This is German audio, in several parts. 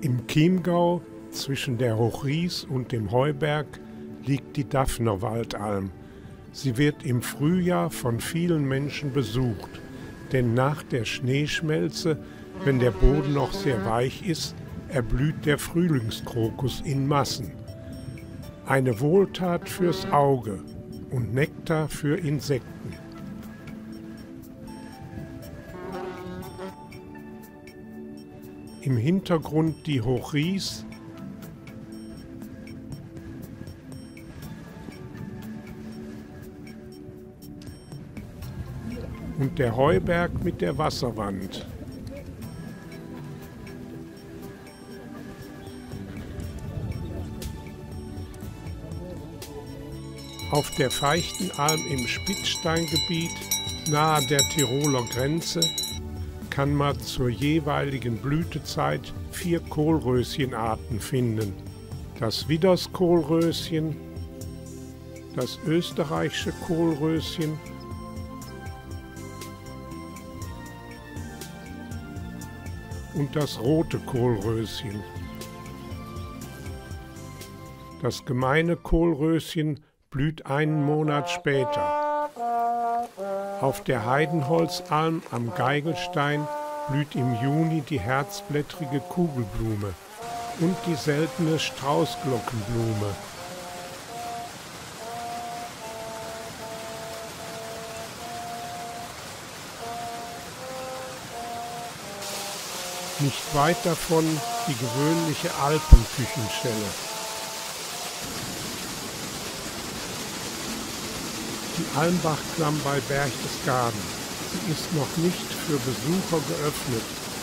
Im Chiemgau zwischen der Hochries und dem Heuberg liegt die Daphnerwaldalm. Sie wird im Frühjahr von vielen Menschen besucht, denn nach der Schneeschmelze, wenn der Boden noch sehr weich ist, erblüht der Frühlingskrokus in Massen. Eine Wohltat fürs Auge und Nektar für Insekten. Im Hintergrund die Hochries, und der Heuberg mit der Wasserwand. Auf der Feichtenalm im Spitzsteingebiet nahe der Tiroler Grenze kann man zur jeweiligen Blütezeit 4 Kohlröschenarten finden. Das Widderskohlröschen, das österreichische Kohlröschen und das rote Kohlröschen. Das gemeine Kohlröschen blüht einen Monat später. Auf der Heidenholzalm am Geigelstein blüht im Juni die herzblättrige Kugelblume und die seltene Straußglockenblume. Nicht weit davon die gewöhnliche Alpenküchenschelle. Die Almbachklamm bei Berchtesgaden. Sie ist noch nicht für Besucher geöffnet.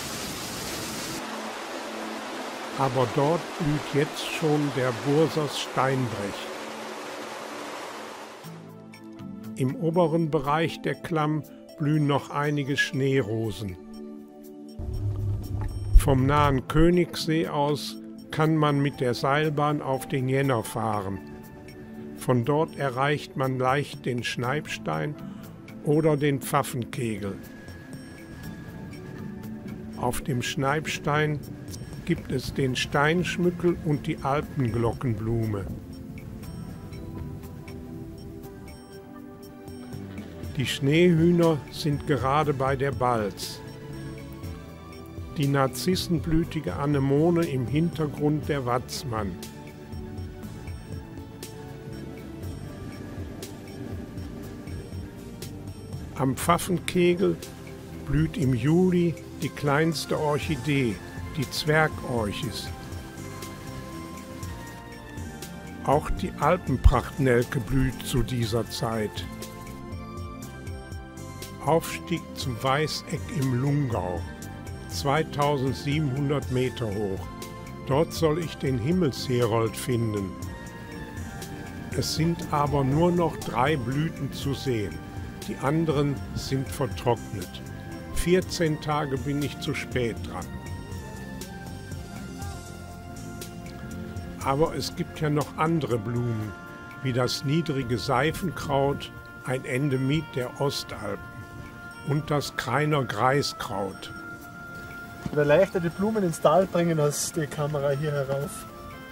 Aber dort blüht jetzt schon der Bursers Steinbrech. Im oberen Bereich der Klamm blühen noch einige Schneerosen. Vom nahen Königssee aus kann man mit der Seilbahn auf den Jenner fahren. Von dort erreicht man leicht den Schneipstein oder den Pfaffenkegel. Auf dem Schneipstein gibt es den Steinschmückel und die Alpenglockenblume. Die Schneehühner sind gerade bei der Balz. Die narzissenblütige Anemone im Hintergrund der Watzmann. Am Pfaffenkegel blüht im Juli die kleinste Orchidee, die Zwergorchis. Auch die Alpenprachtnelke blüht zu dieser Zeit. Aufstieg zum Weißeck im Lungau, 2700 Meter hoch. Dort soll ich den Himmelsherold finden. Es sind aber nur noch 3 Blüten zu sehen. Die anderen sind vertrocknet. 14 Tage bin ich zu spät dran. Aber es gibt ja noch andere Blumen, wie das niedrige Seifenkraut, ein Endemit der Ostalpen, und das Krainer Greiskraut. Ich werde leichter die Blumen ins Tal bringen als die Kamera hier herauf.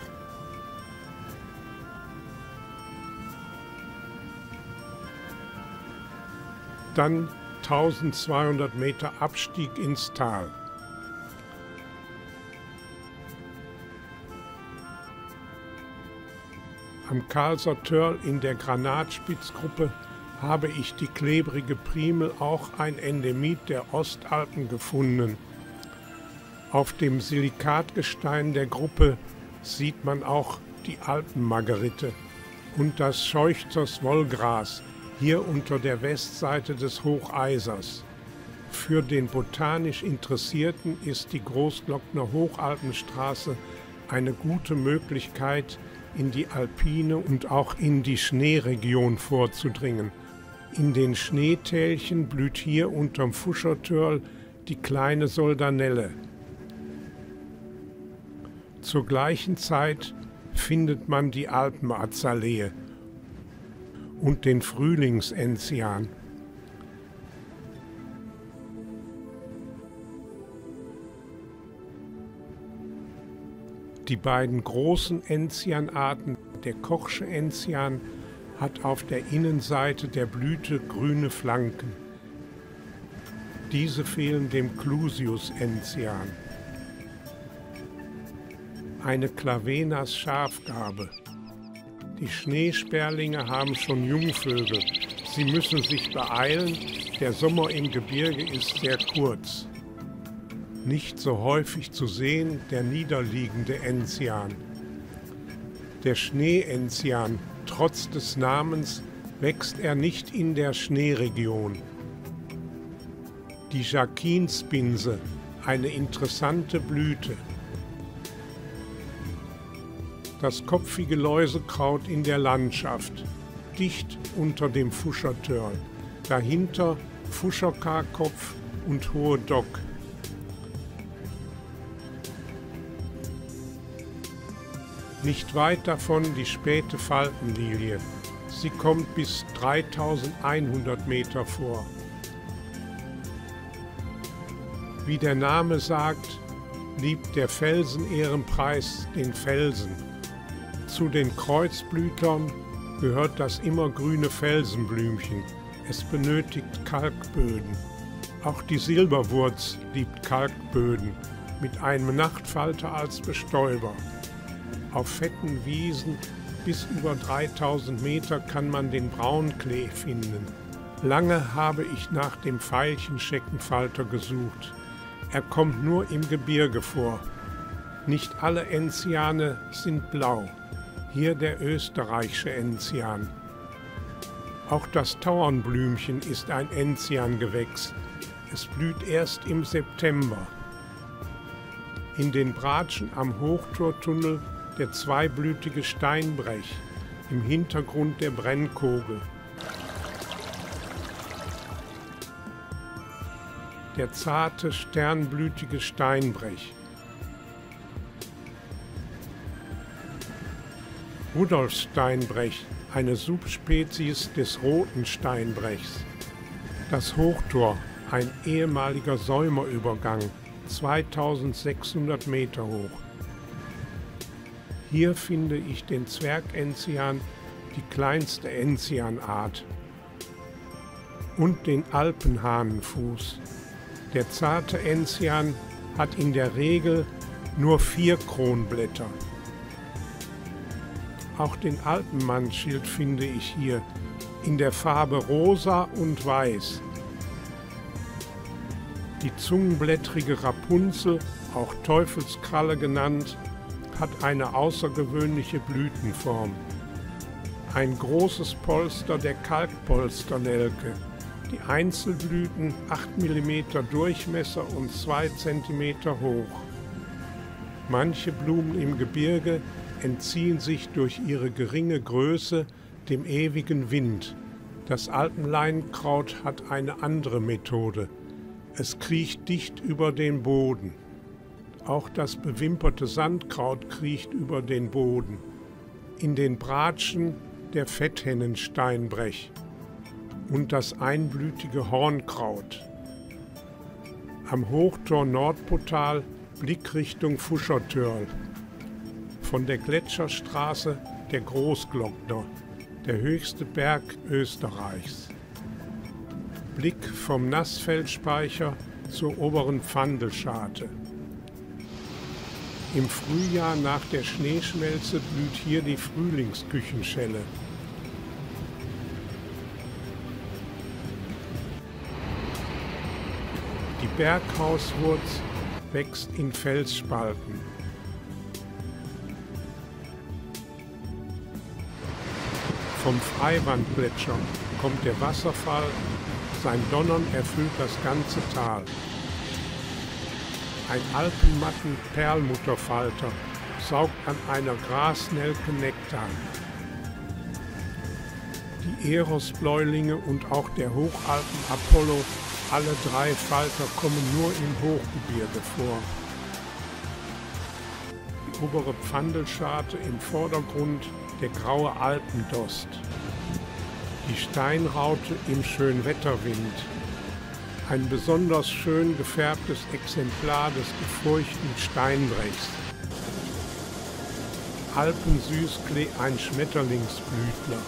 Dann 1200 Meter Abstieg ins Tal. Am Karlser Törl in der Granatspitzgruppe habe ich die klebrige Primel, auch ein Endemit der Ostalpen, gefunden. Auf dem Silikatgestein der Gruppe sieht man auch die Alpenmargerite und das Scheuchters Wollgras, hier unter der Westseite des Hocheisers. Für den botanisch Interessierten ist die Großglockner Hochalpenstraße eine gute Möglichkeit, in die alpine und auch in die Schneeregion vorzudringen. In den Schneetälchen blüht hier unterm Fuschertörl die kleine Soldanelle. Zur gleichen Zeit findet man die Alpenazalee und den Frühlingsenzian. Die beiden großen Enzianarten, der Kochsche Enzian, hat auf der Innenseite der Blüte grüne Flanken. Diese fehlen dem Clusius-Enzian. Eine Clavenas-Schafgarbe. Die Schneesperlinge haben schon Jungvögel. Sie müssen sich beeilen, der Sommer im Gebirge ist sehr kurz. Nicht so häufig zu sehen der niederliegende Enzian. Der Schnee-Enzian, trotz des Namens, wächst er nicht in der Schneeregion. Die Jacquinspinse, eine interessante Blüte. Das kopfige Läusekraut in der Landschaft, dicht unter dem Fuschertörl. Dahinter Fuscherkarkopf und hohe Dock. Nicht weit davon die späte Faltenlilie. Sie kommt bis 3100 Meter vor. Wie der Name sagt, liebt der Felsenehrenpreis den Felsen. Zu den Kreuzblütlern gehört das immergrüne Felsenblümchen. Es benötigt Kalkböden. Auch die Silberwurz liebt Kalkböden, mit einem Nachtfalter als Bestäuber. Auf fetten Wiesen bis über 3000 Meter kann man den Braunklee finden. Lange habe ich nach dem Veilchenscheckenfalter gesucht. Er kommt nur im Gebirge vor. Nicht alle Enziane sind blau. Hier der österreichische Enzian. Auch das Tauernblümchen ist ein Enziangewächs. Es blüht erst im September. In den Bratschen am Hochtortunnel der zweiblütige Steinbrech, im Hintergrund der Brennkogel. Der zarte, sternblütige Steinbrech. Rudolfssteinbrech, eine Subspezies des roten Steinbrechs. Das Hochtor, ein ehemaliger Säumerübergang, 2600 Meter hoch. Hier finde ich den Zwergenzian, die kleinste Enzianart, und den Alpenhahnenfuß. Der zarte Enzian hat in der Regel nur 4 Kronblätter. Auch den Alpenmannsschild finde ich hier, in der Farbe rosa und weiß. Die zungenblättrige Rapunzel, auch Teufelskralle genannt, hat eine außergewöhnliche Blütenform. Ein großes Polster der Kalkpolsternelke. Die Einzelblüten 8 mm Durchmesser und 2 cm hoch. Manche Blumen im Gebirge entziehen sich durch ihre geringe Größe dem ewigen Wind. Das Alpenleinkraut hat eine andere Methode. Es kriecht dicht über den Boden. Auch das bewimperte Sandkraut kriecht über den Boden. In den Bratschen der Fetthennensteinbrech und das einblütige Hornkraut. Am Hochtor Nordpotal Blickrichtung Fuschertörl. Von der Gletscherstraße der Großglockner, der höchste Berg Österreichs. Blick vom Nassfeldspeicher zur oberen Pfandelscharte. Im Frühjahr nach der Schneeschmelze blüht hier die Frühlingsküchenschelle. Die Berghauswurz wächst in Felsspalten. Vom Freiwandgletscher kommt der Wasserfall, sein Donnern erfüllt das ganze Tal. Ein Alpenmatten-Perlmutterfalter saugt an einer Grasnelke Nektar. Die Eros-Bläulinge und auch der Hochalpen-Apollo, alle 3 Falter kommen nur im Hochgebirge vor. Die obere Pfandelscharte im Vordergrund, der graue Alpendost. Die Steinraute im Schönwetterwind. Ein besonders schön gefärbtes Exemplar des gefurchten Steinbrechs. Alpensüßklee ein Schmetterlingsblütler.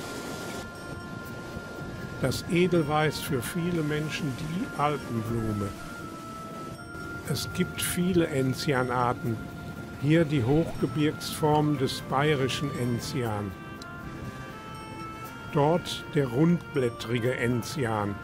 Das Edelweiß für viele Menschen die Alpenblume. Es gibt viele Enzianarten, hier die Hochgebirgsform des bayerischen Enzian. Dort der rundblättrige Enzian.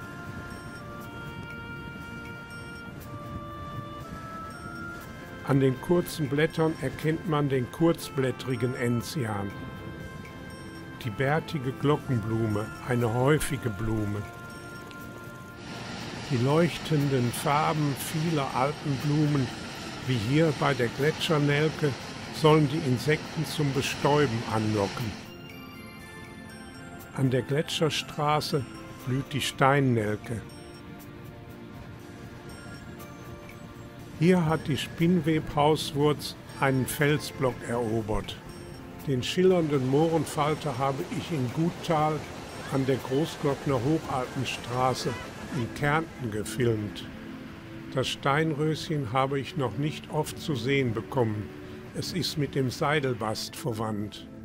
An den kurzen Blättern erkennt man den kurzblättrigen Enzian. Die bärtige Glockenblume, eine häufige Blume. Die leuchtenden Farben vieler Alpenblumen, wie hier bei der Gletschernelke, sollen die Insekten zum Bestäuben anlocken. An der Gletscherstraße blüht die Steinnelke. Hier hat die Spinnwebhauswurz einen Felsblock erobert. Den schillernden Mohrenfalter habe ich in Guttal an der Großglockner Hochalpenstraße in Kärnten gefilmt. Das Steinröschen habe ich noch nicht oft zu sehen bekommen. Es ist mit dem Seidelbast verwandt.